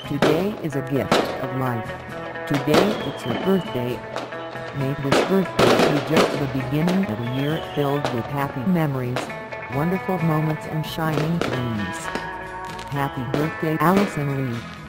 Today is a gift of life. Today it's your birthday. May this birthday be just the beginning of a year filled with happy memories, wonderful moments and shining dreams. Happy birthday, Allison Lee.